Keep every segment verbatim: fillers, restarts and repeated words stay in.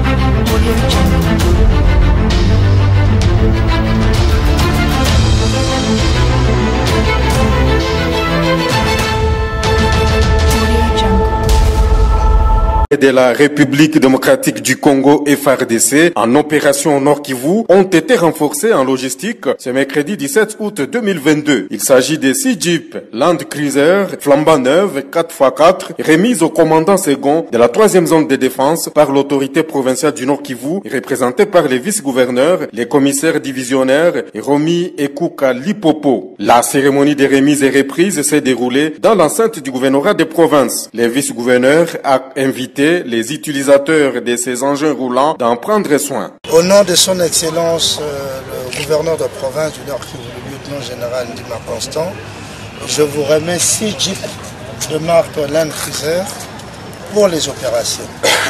De la République démocratique du Congo F A R D C en opération Nord Kivu ont été renforcés en logistique ce mercredi dix-sept août deux mille vingt-deux. Il s'agit des six Jeeps Land Cruiser flambant neuves quatre par quatre remises au commandant second de la troisième zone de défense par l'autorité provinciale du Nord Kivu, représentée par les vice-gouverneurs, les commissaires divisionnaires Romi Ekuka Lipopo. La cérémonie de remise et reprise s'est déroulée dans l'enceinte du gouvernorat des provinces. Les vice-gouverneurs ont invité les utilisateurs de ces engins roulants d'en prendre soin. Au nom de son Excellence, euh, le gouverneur de province du Nord Kivu, le lieutenant général Ndima Constant, je vous remets six jeeps de marque Land Cruiser pour les opérations.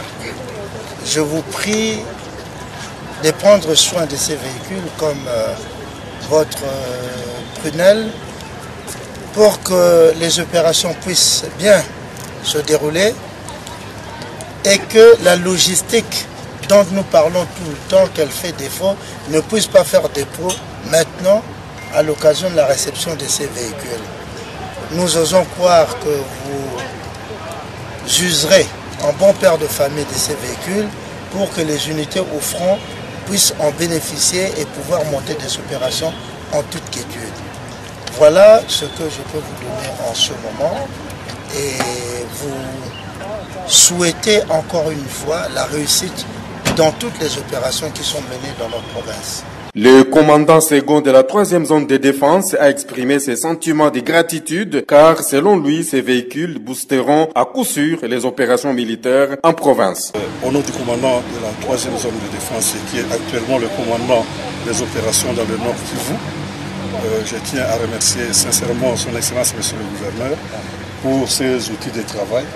Je vous prie de prendre soin de ces véhicules comme euh, votre euh, prunelle pour que les opérations puissent bien se dérouler et que la logistique dont nous parlons tout le temps, qu'elle fait défaut, ne puisse pas faire défaut maintenant à l'occasion de la réception de ces véhicules. Nous osons croire que vous userez en bon père de famille de ces véhicules pour que les unités au front puissent en bénéficier et pouvoir monter des opérations en toute quiétude. Voilà ce que je peux vous donner en ce moment et vous souhaiter encore une fois la réussite dans toutes les opérations qui sont menées dans notre province. Le commandant second de la troisième zone de défense a exprimé ses sentiments de gratitude car selon lui, ces véhicules boosteront à coup sûr les opérations militaires en province. Au nom du commandant de la troisième zone de défense qui est actuellement le commandant des opérations dans le Nord Kivu, euh, je tiens à remercier sincèrement son Excellence Monsieur le Gouverneur pour ces outils de travail.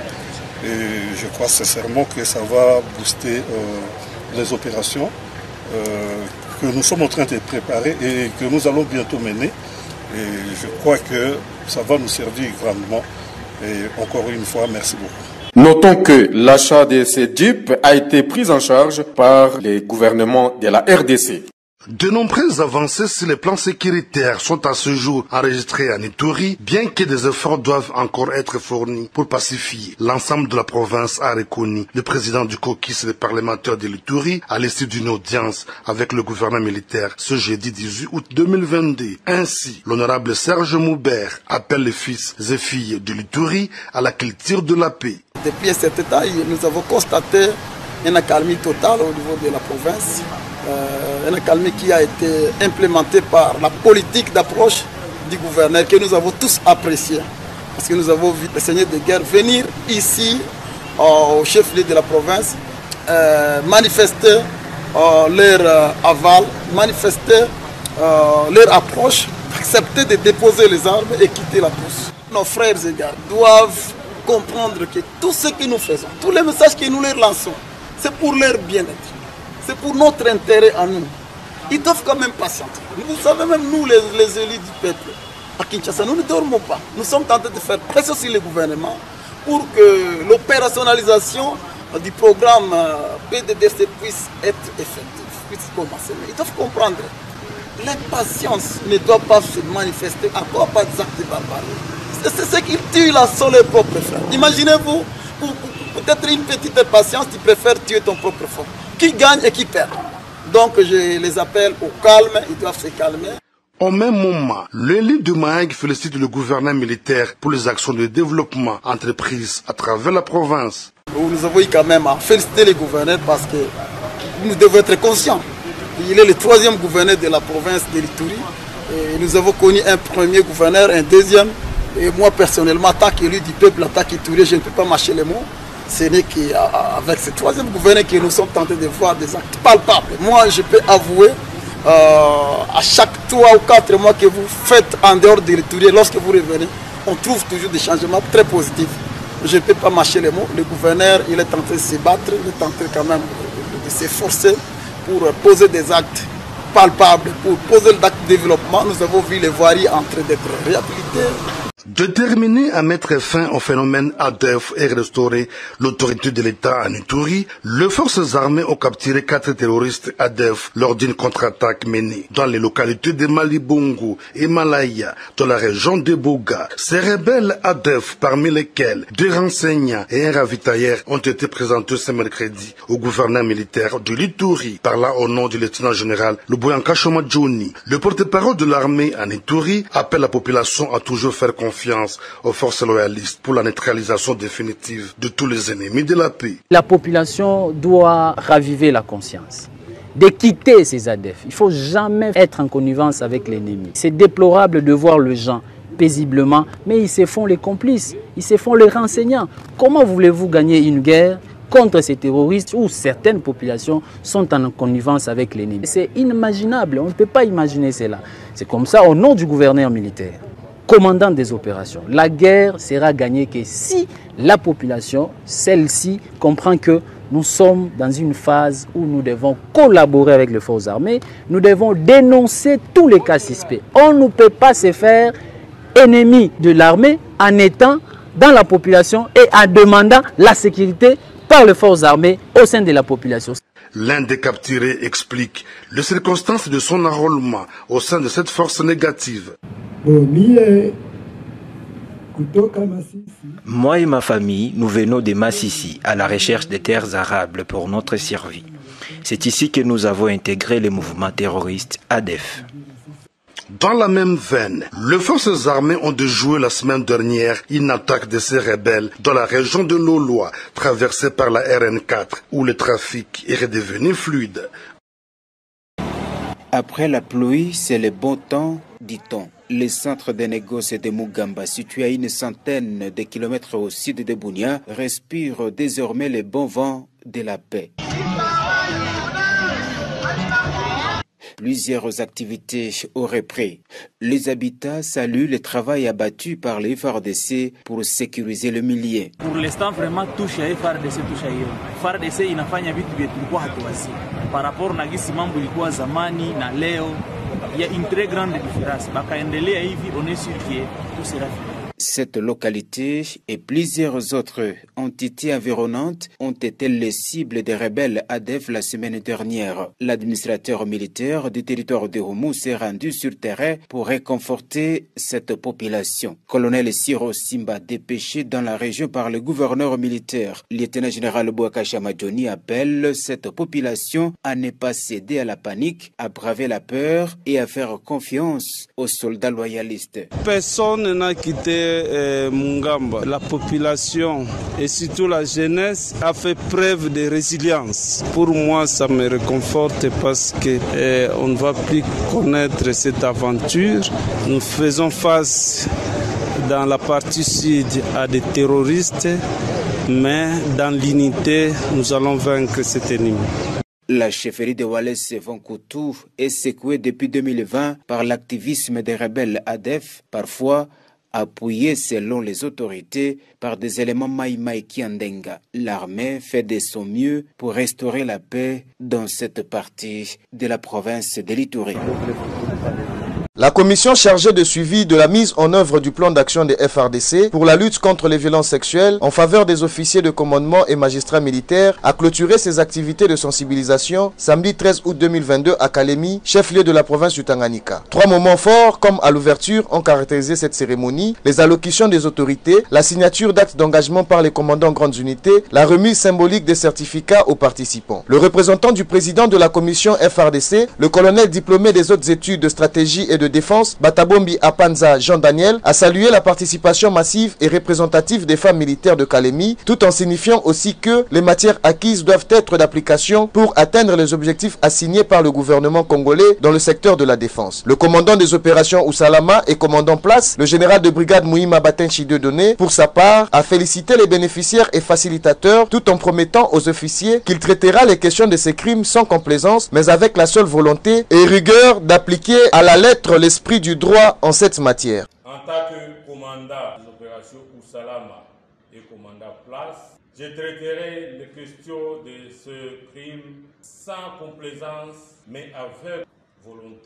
Et je crois sincèrement que ça va booster euh, les opérations euh, que nous sommes en train de préparer et que nous allons bientôt mener. Et je crois que ça va nous servir grandement. Et encore une fois, merci beaucoup. Notons que l'achat de ces jeeps a été pris en charge par les gouvernements de la R D C. De nombreuses avancées sur les plans sécuritaires sont à ce jour enregistrées en Ituri, bien que des efforts doivent encore être fournis pour pacifier l'ensemble de la province, a reconnu le président du caucus des parlementaires de l'Ituri à l'issue d'une audience avec le gouverneur militaire ce jeudi dix-huit août deux mille vingt-deux. Ainsi, l'honorable Serge Moubert appelle les fils et filles de l'Ituri à la culture de la paix. Depuis cet état, nous avons constaté une accalmie totale au niveau de la province. Euh, une accalmie qui a été implémentée par la politique d'approche du gouverneur que nous avons tous apprécié. Parce que nous avons vu les seigneurs de guerre venir ici euh, au chef-lieu de la province, euh, manifester euh, leur euh, aval, manifester euh, leur approche, accepter de déposer les armes et quitter la bourse. Nos frères et gars doivent comprendre que tout ce que nous faisons, tous les messages que nous leur lançons, c'est pour leur bien-être. C'est pour notre intérêt à nous. Ils doivent quand même patienter. Vous savez, même nous, les, les élus du peuple, à Kinshasa, nous ne dormons pas. Nous sommes tentés de faire pression sur le gouvernement pour que l'opérationnalisation du programme P D D C puisse être effective, puisse commencer. Mais ils doivent comprendre. L'impatience ne doit pas se manifester encore par des actes barbares. C'est ce qui tue la seule et propre frère. Imaginez-vous, peut-être une petite impatience, tu préfères tuer ton propre frère. Qui gagne et qui perd. Donc je les appelle au calme, ils doivent se calmer. Au même moment, l'élu de Mahag félicite le gouvernement militaire pour les actions de développement entreprises à travers la province. Nous avons eu quand même à féliciter les gouverneurs parce que nous devons être conscients. Il est le troisième gouverneur de la province de l'Ituri. Nous avons connu un premier gouverneur, un deuxième. Et moi personnellement, en tant qu'élu du peuple, en tant qu'Ituri, je ne peux pas mâcher les mots. Ce n'est qu'avec ce troisième gouverneur que nous sommes tentés de voir des actes palpables. Moi, je peux avouer, euh, à chaque trois ou quatre mois que vous faites en dehors de l'Ituri, lorsque vous revenez, on trouve toujours des changements très positifs. Je ne peux pas mâcher les mots. Le gouverneur, il est tenté de se battre, il est tenté quand même de s'efforcer pour poser des actes palpables, pour poser l'acte de développement. Nous avons vu les voiries en train d'être réhabilitées. Déterminé à mettre fin au phénomène A D F et restaurer l'autorité de l'État en Ituri, les forces armées ont capturé quatre terroristes A D F lors d'une contre-attaque menée dans les localités de Malibongo et Malaya, dans la région de Boga. Ces rebelles A D F, parmi lesquels deux renseignants et un ravitailleur, ont été présentés ce mercredi au gouverneur militaire de l'Ituri, par là au nom du lieutenant-général Luboyanka Shomadjoni. Le porte-parole de l'armée en Ituri appelle la population à toujours faire confiance confiance aux forces loyalistes pour la neutralisation définitive de tous les ennemis de la paix. La population doit raviver la conscience, de quitter ces A D F. Il ne faut jamais être en connivence avec l'ennemi. C'est déplorable de voir les gens paisiblement, mais ils se font les complices, ils se font les renseignants. Comment voulez-vous gagner une guerre contre ces terroristes où certaines populations sont en connivence avec l'ennemi? C'est inimaginable, on ne peut pas imaginer cela. C'est comme ça, au nom du gouverneur militaire, commandant des opérations, la guerre sera gagnée que si la population, celle-ci, comprend que nous sommes dans une phase où nous devons collaborer avec les forces armées, nous devons dénoncer tous les cas suspects. On ne peut pas se faire ennemi de l'armée en étant dans la population et en demandant la sécurité par les forces armées au sein de la population. L'un des capturés explique les circonstances de son enrôlement au sein de cette force négative. Moi et ma famille, nous venons de Massissi à la recherche des terres arables pour notre survie. C'est ici que nous avons intégré le mouvement terroriste A D F. Dans la même veine, les forces armées ont déjoué la semaine dernière une attaque de ces rebelles dans la région de Loloa, traversée par la R N quatre, où le trafic est redevenu fluide. Après la pluie, c'est le bon temps, dit-on. Le centre de négoce de Mugamba, situé à une centaine de kilomètres au sud de Bunia, respire désormais le bon vent de la paix. Plusieurs activités ont repris. Les habitants saluent le travail abattu par les F A R D C pour sécuriser le milieu. Pour l'instant, vraiment, touche à F A R D C, touche à F A R D C inafanya vitu vyetu tulikuwa hatuwasi. Par rapport na gisi mambo ilikuwa zamani na leo, il y a une très grande différence. Bakaendelea hivi, on est sûr que tout sera fini. Cette localité et plusieurs autres entités environnantes ont été les cibles des rebelles A D F la semaine dernière. L'administrateur militaire du territoire de Houmou s'est rendu sur terrain pour réconforter cette population. Colonel Siro Simba, dépêché dans la région par le gouverneur militaire, lieutenant-général Boaka Shomadjoni, appelle cette population à ne pas céder à la panique, à braver la peur et à faire confiance aux soldats loyalistes. Personne n'a quitté Mungamba. La population et surtout la jeunesse a fait preuve de résilience. Pour moi, ça me réconforte parce que eh, on ne va plus connaître cette aventure. Nous faisons face dans la partie sud à des terroristes, mais dans l'unité, nous allons vaincre cet ennemi. La chefferie de Wallace Vancoutou est secouée depuis deux mille vingt par l'activisme des rebelles A D F, parfois appuyé selon les autorités par des éléments Maïmaï Kiandenga. L'armée fait de son mieux pour restaurer la paix dans cette partie de la province de l'Ituri. La commission chargée de suivi de la mise en œuvre du plan d'action des F A R D C pour la lutte contre les violences sexuelles en faveur des officiers de commandement et magistrats militaires a clôturé ses activités de sensibilisation samedi treize août deux mille vingt-deux à Kalemi, chef-lieu de la province du Tanganyika. Trois moments forts, comme à l'ouverture, ont caractérisé cette cérémonie: les allocutions des autorités, la signature d'actes d'engagement par les commandants grandes unités, la remise symbolique des certificats aux participants. Le représentant du président de la commission F A R D C, le colonel diplômé des hautes études de stratégie et de défense, Batabombi Apanza Jean-Daniel, a salué la participation massive et représentative des femmes militaires de Kalemi, tout en signifiant aussi que les matières acquises doivent être d'application pour atteindre les objectifs assignés par le gouvernement congolais dans le secteur de la défense. Le commandant des opérations Oussalama et commandant place, le général de brigade Mouima Batenchi Dieudonné, pour sa part, a félicité les bénéficiaires et facilitateurs tout en promettant aux officiers qu'il traitera les questions de ces crimes sans complaisance, mais avec la seule volonté et rigueur d'appliquer à la lettre l'esprit du droit en cette matière. En tant que commandant des opérations Oussalama et commandant place, je traiterai les questions de ce crime sans complaisance, mais avec volonté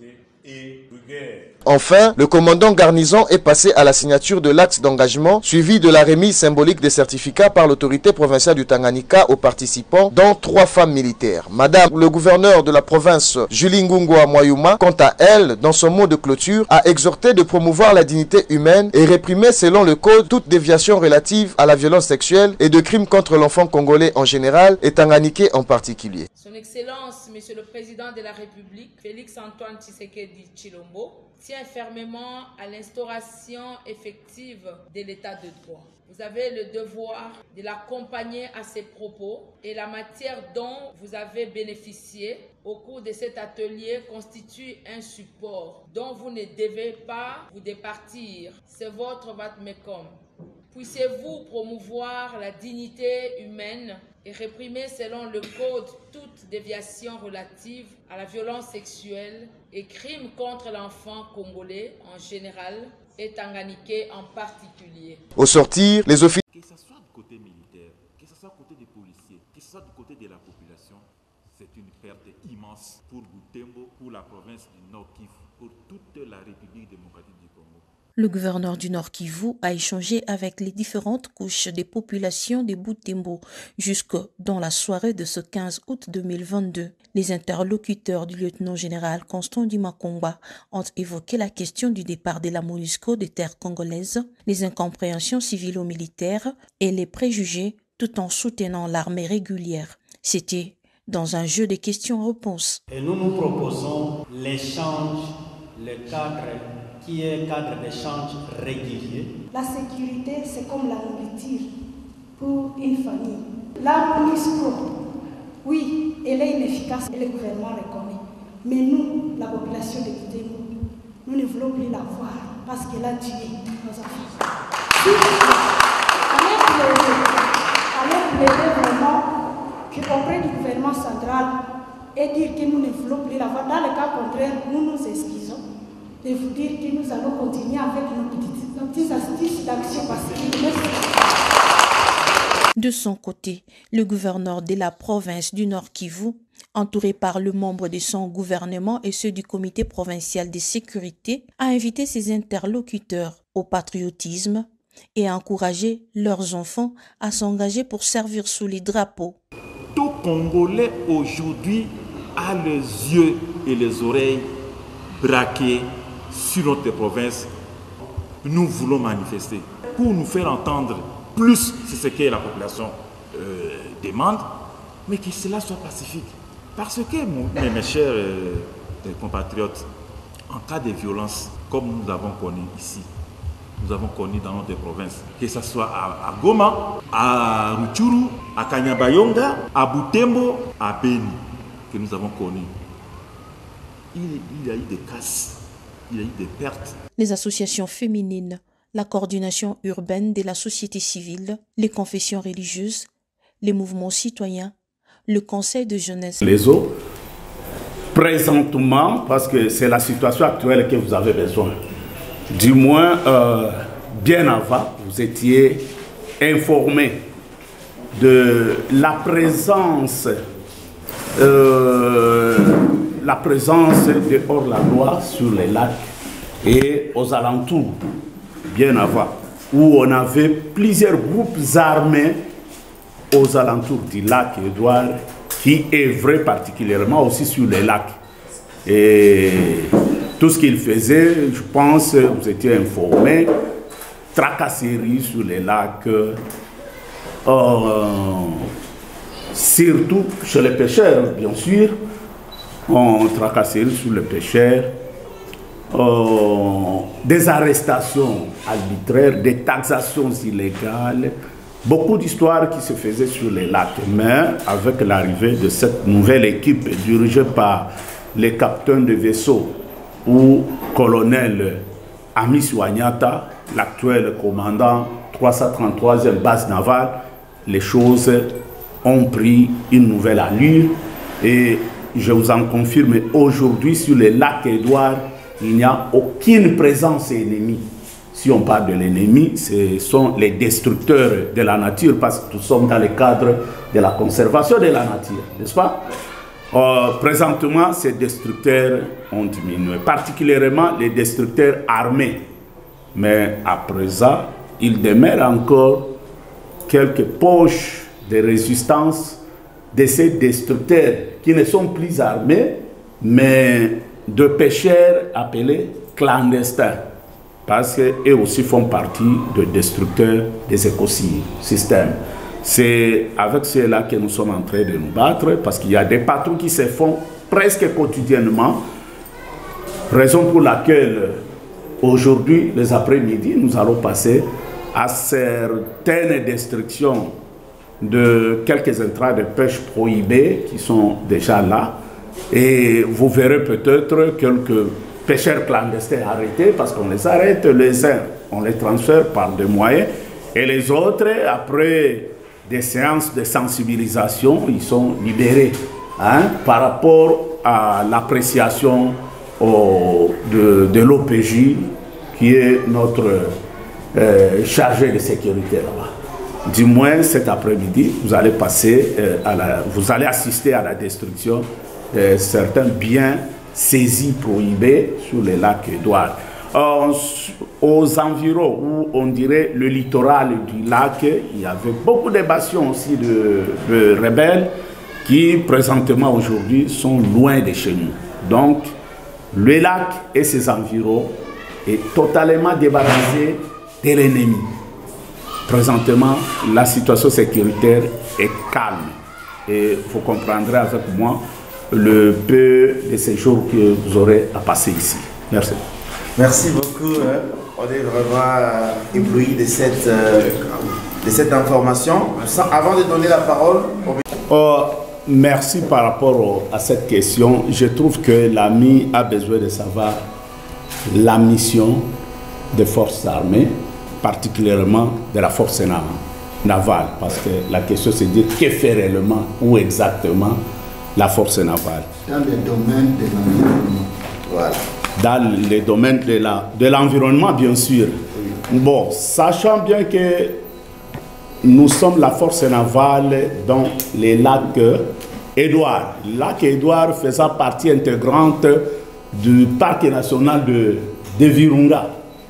et de guerre. Enfin, le commandant Garnison est passé à la signature de l'acte d'engagement, suivi de la remise symbolique des certificats par l'autorité provinciale du Tanganyika aux participants, dont trois femmes militaires. Madame le gouverneur de la province, Julie Ngungwa Mwayuma, quant à elle, dans son mot de clôture, a exhorté de promouvoir la dignité humaine et réprimer selon le code toute déviation relative à la violence sexuelle et de crimes contre l'enfant congolais en général et tanganyikais en particulier. Son Excellence, Monsieur le Président de la République, Félix Antoine Tshisekedi Tshilombo, tient fermement à l'instauration effective de l'état de droit. Vous avez le devoir de l'accompagner à ses propos et la matière dont vous avez bénéficié au cours de cet atelier constitue un support dont vous ne devez pas vous départir. C'est votre vatmecum. Puissiez-vous promouvoir la dignité humaine et réprimer selon le code toute déviation relative à la violence sexuelle et crimes contre l'enfant congolais en général et tanganyikais en particulier. Au sortir, les officiers... Que ce soit du côté militaire, que ce soit du côté des policiers, que ce soit du côté de la population, c'est une perte immense pour Butembo, pour la province du Nord Kivu, pour toute la République démocratique du Congo. Le gouverneur du Nord Kivu a échangé avec les différentes couches des populations de Butembo jusque dans la soirée de ce quinze août deux mille vingt-deux. Les interlocuteurs du lieutenant-général Constant Dimakongwa ont évoqué la question du départ de la MONUSCO des terres congolaises, les incompréhensions civilo-militaires et les préjugés tout en soutenant l'armée régulière. C'était dans un jeu de questions-réponses. Et nous nous proposons l'échange, le cadre qui est cadre d'échange régulier. La sécurité, c'est comme la nourriture pour une famille. La MONUSCO, oui, elle est inefficace et le gouvernement reconnaît. Mais nous, la population de Butembo, nous ne voulons plus la voir parce qu'elle a tué nos enfants. Si, allez plaider vraiment qu'auprès du gouvernement central et dire que nous ne voulons plus la voir. Dans le cas contraire, nous nous excusons de vous dire que nous allons continuer avec nos petites, nos petites astuces d'action pacifique. De son côté, le gouverneur de la province du Nord Kivu, entouré par le membre de son gouvernement et ceux du comité provincial de sécurité, a invité ses interlocuteurs au patriotisme et a encouragé leurs enfants à s'engager pour servir sous les drapeaux. Tout Congolais aujourd'hui a les yeux et les oreilles braqués sur notre province. Nous voulons manifester pour nous faire entendre plus sur ce que la population euh, demande, mais que cela soit pacifique. Parce que, mes, mes chers euh, compatriotes, en cas de violence, comme nous avons connu ici, nous avons connu dans notre province, que ce soit à, à Goma, à Rutshuru, à Kanyabayonga, à Butembo, à Beni, que nous avons connu. Il, il y a eu des casses, il y a eu des pertes. Les associations féminines, la coordination urbaine de la société civile, les confessions religieuses, les mouvements citoyens, le conseil de jeunesse. Les autres, présentement, parce que c'est la situation actuelle que vous avez besoin. Du moins, euh, bien avant, vous étiez informé de la présence, euh, la présence de hors-la-loi sur les lacs et aux alentours, bien avant, où on avait plusieurs groupes armés aux alentours du lac Édouard qui œuvraient particulièrement aussi sur les lacs. Et tout ce qu'ils faisaient, je pense, vous étiez informés, tracasseries sur les lacs, euh, surtout chez les pêcheurs, bien sûr, on tracasseries sur les pêcheurs, euh, des arrestations arbitraires, des taxations illégales, beaucoup d'histoires qui se faisaient sur les lacs. Mais avec l'arrivée de cette nouvelle équipe dirigée par les capitaines de vaisseaux ou colonel Amis Wanyata, l'actuel commandant trois cent trente-troisième base navale, les choses ont pris une nouvelle allure et je vous en confirme aujourd'hui sur le lac Édouard, il n'y a aucune présence ennemie. Si on parle de l'ennemi, ce sont les destructeurs de la nature parce que nous sommes dans le cadre de la conservation de la nature, n'est-ce pas? Euh, présentement, ces destructeurs ont diminué, particulièrement les destructeurs armés. Mais à présent, il demeure encore quelques poches de résistance de ces destructeurs qui ne sont plus armés, mais de pêcheurs appelés clandestins, parce qu'eux aussi font partie de destructeurs des écosystèmes. C'est avec cela que nous sommes en train de nous battre, parce qu'il y a des patrouilles qui se font presque quotidiennement, raison pour laquelle aujourd'hui, les après-midi, nous allons passer à certaines destructions de quelques intrants de pêche prohibés qui sont déjà là. Et vous verrez peut-être quelques pêcheurs clandestins arrêtés, parce qu'on les arrête, les uns, on les transfère par des moyens, et les autres, après des séances de sensibilisation, ils sont libérés hein, par rapport à l'appréciation de, de l'O P J, qui est notre euh, chargé de sécurité là-bas. Du moins, cet après-midi, vous allez passer, euh, à la, vous allez assister à la destruction de certains biens saisis prohibés sur le lac Édouard. Euh, aux environs, où on dirait le littoral du lac, il y avait beaucoup d'évasions aussi de, de rebelles qui, présentement aujourd'hui, sont loin de chez nous. Donc, le lac et ses environs est totalement débarrassé de l'ennemi. Présentement, la situation sécuritaire est calme. Et vous comprendrez avec moi le peu de séjours que vous aurez à passer ici. Merci. Merci beaucoup. On est vraiment ébloui de cette, de cette information. Avant de donner la parole... Oh, merci par rapport à cette question. Je trouve que l'ami a besoin de savoir la mission des forces armées, particulièrement de la force navale, parce que la question c'est de dire que fait réellement, où exactement la force navale. Dans le domaine de l'environnement. Voilà. Dans les domaines de l'environnement, la, bien sûr. Oui. Bon, sachant bien que nous sommes la force navale dans les lacs Édouard. Le lac Édouard faisant partie intégrante du parc national de, de Virunga.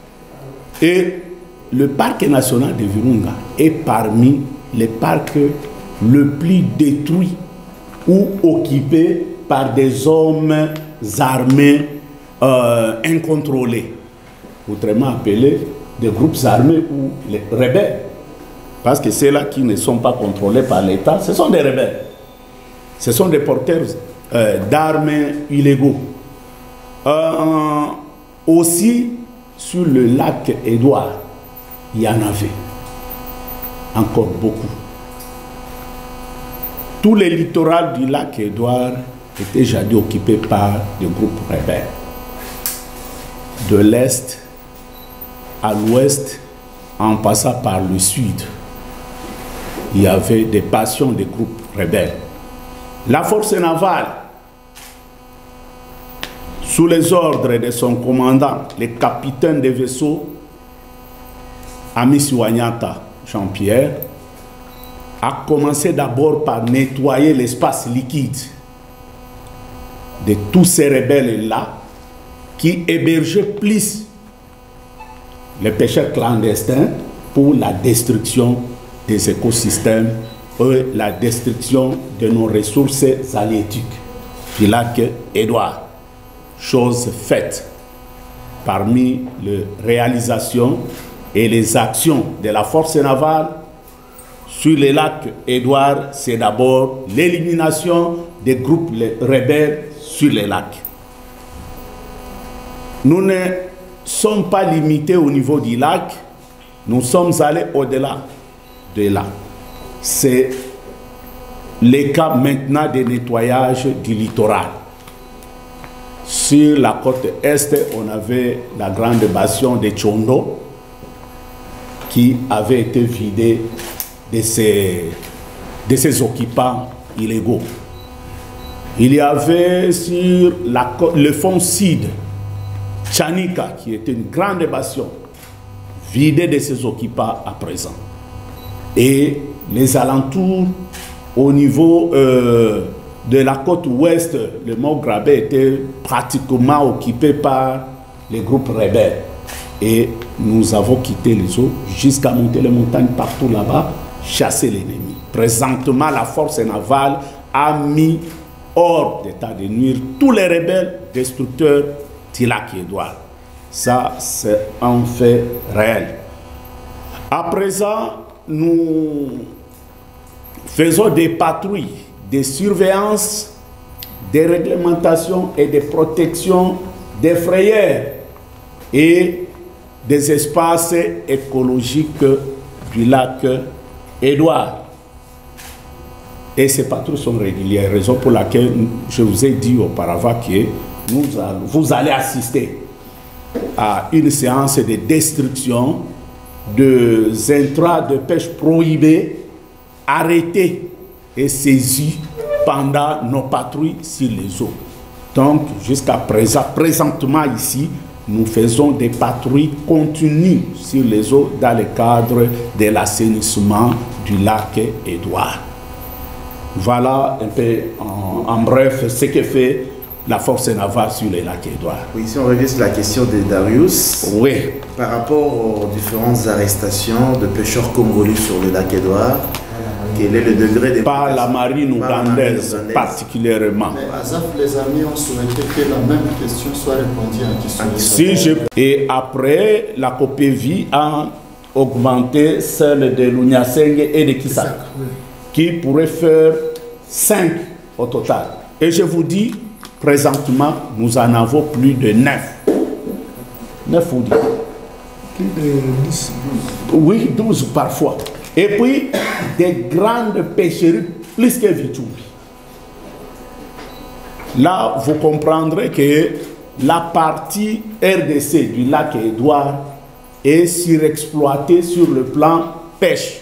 Et le parc national de Virunga est parmi les parcs le plus détruits ou occupés par des hommes armés euh, incontrôlés, autrement appelés des groupes armés ou les rebelles. Parce que ceux-là qui ne sont pas contrôlés par l'État, ce sont des rebelles. Ce sont des porteurs euh, d'armes illégaux. Euh, aussi, sur le lac Édouard, il y en avait encore beaucoup. Tout le littoral du lac Édouard était jadis occupé par des groupes rebelles. De l'est à l'ouest, en passant par le sud, il y avait des passions des groupes rebelles. La force navale, sous les ordres de son commandant, le capitaine des vaisseaux, Amis Wanyata Jean-Pierre, a commencé d'abord par nettoyer l'espace liquide de tous ces rebelles-là qui hébergeaient plus les pêcheurs clandestins pour la destruction des écosystèmes et la destruction de nos ressources halieutiques du lac Édouard. Chose faite. Parmi les réalisations et les actions de la force navale sur le lac Édouard, c'est d'abord l'élimination des groupes rebelles sur les lacs. Nous ne sommes pas limités au niveau du lac, nous sommes allés au-delà de là. C'est le cas maintenant de nettoyage du littoral. Sur la côte est, on avait la grande bastion de Tchondo qui avait été vidée de ses, de ses occupants illégaux. Il y avait sur la, le fond sud, Chanika, qui était une grande bastion, vidée de ses occupants à présent. Et les alentours, au niveau euh, de la côte ouest, le mont Grabé était pratiquement occupé par les groupes rebelles. Et nous avons quitté les eaux jusqu'à monter les montagnes partout là-bas, chasser l'ennemi. Présentement, la force navale a mis hors d'état de nuire tous les rebelles destructeurs d'Ilak et Édouard. Ça, c'est un fait réel. À présent, nous faisons des patrouilles, des surveillances, des réglementations et des protections des frayères et des espaces écologiques du lac Édouard. Et ces patrouilles sont régulières, raison pour laquelle je vous ai dit auparavant que nous allons, vous allez assister à une séance de destruction de intrants de pêche prohibés, arrêtés et saisis pendant nos patrouilles sur les eaux. Donc, jusqu'à présent, présentement ici, nous faisons des patrouilles continues sur les eaux dans le cadre de l'assainissement du lac Édouard. Voilà un peu en, en bref ce que fait la force navale sur le lac Édouard. Oui, si on revient sur la question de Darius, oui. Par rapport aux différentes arrestations de pêcheurs congolais sur le lac Édouard, quel est le degré de... Par la marine ougandaise particulièrement. Mais Azaf, les amis ont souhaité que la même question soit répondue à question. Si je... Et après, la C O P E V I a augmenté celle de Lunyaseng et de Kisak, oui, qui pourrait faire cinq au total. Et je vous dis, présentement, nous en avons plus de neuf. neuf ou dix. Plus de dix, douze. Oui, douze parfois. Et puis, des grandes pêcheries plus que Vichumbi. Là, vous comprendrez que la partie R D C du lac Édouard est surexploitée sur le plan pêche.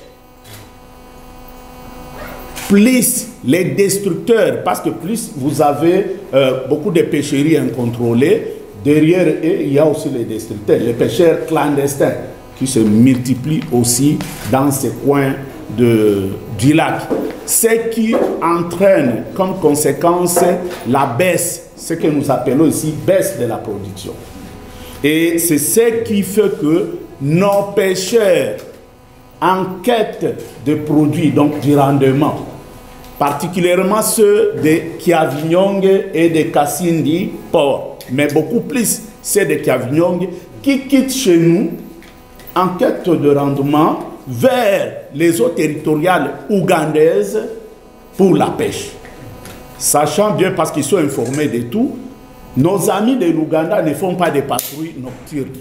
Plus les destructeurs, parce que plus vous avez euh, beaucoup de pêcheries incontrôlées, derrière eux, il y a aussi les destructeurs, les pêcheurs clandestins qui se multiplient aussi dans ces coins de, du lac. Ce qui entraîne comme conséquence la baisse, ce que nous appelons ici baisse de la production. Et c'est ce qui fait que nos pêcheurs en quête de produits, donc du rendement, particulièrement ceux de Kiavinyong et de Kassindi Port, mais beaucoup plus ceux de Kiavinyong qui quittent chez nous en quête de rendement vers les eaux territoriales ougandaises pour la pêche. Sachant bien, parce qu'ils sont informés de tout, nos amis de l'Ouganda ne font pas de patrouilles nocturnes.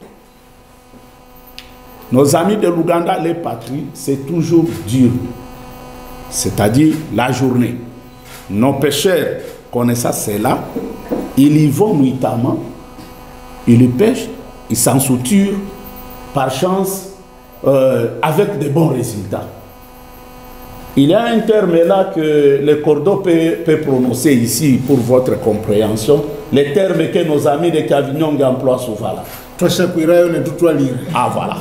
Nos amis de l'Ouganda, les patrouilles, c'est toujours dur. C'est-à-dire la journée. Nos pêcheurs connaissant cela, ils y vont nuitamment, ils y pêchent, ils s'en souturent, par chance, euh, avec de bons résultats. Il y a un terme là que le Cordo peut, peut prononcer ici pour votre compréhension, les termes que nos amis de Kiavinyong emploient souvent là. Ah voilà.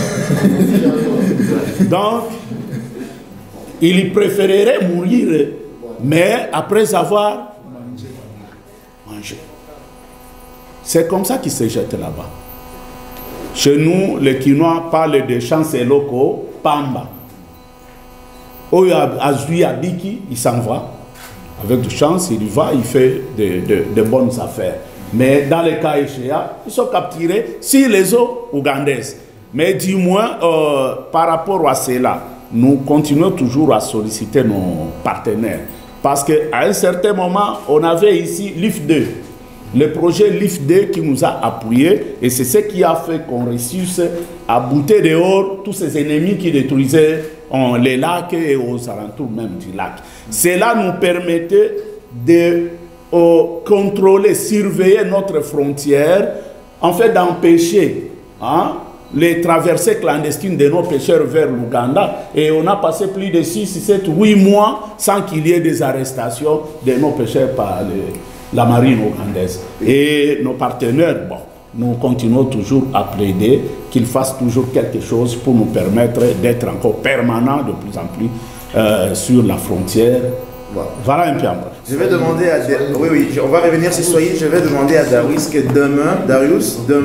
Donc, il préférerait mourir, mais après avoir mangé. C'est comme ça qu'ils se jettent là-bas. Chez nous, les Quinois parlent de chanceloko, Pamba. Oyo Azui Abiki, il s'en va. Avec de chance, il y va, il fait de, de, de bonnes affaires. Mais dans les cas échéants, ils sont capturés sur les eaux ougandaises. Mais du moins, euh, par rapport à cela, nous continuons toujours à solliciter nos partenaires. Parce qu'à un certain moment, on avait ici l'I F deux. Le projet l'I F deux qui nous a appuyés. Et c'est ce qui a fait qu'on réussisse à bouter dehors tous ces ennemis qui détruisaient on, les lacs et aux alentours même du lac. Cela nous permettait de euh, contrôler, surveiller notre frontière, en fait d'empêcher hein, les traversées clandestines de nos pêcheurs vers l'Ouganda. Et on a passé plus de six, sept, huit mois sans qu'il y ait des arrestations de nos pêcheurs par les, la marine ougandaise. Et nos partenaires, bon, nous continuons toujours à plaider qu'ils fassent toujours quelque chose pour nous permettre d'être encore permanents de plus en plus euh, sur la frontière. Voilà un peu en bref. Je vais demander à... Oui, oui, on va revenir sur Soyez. Je vais demander à Darius que demain, Darius, demain,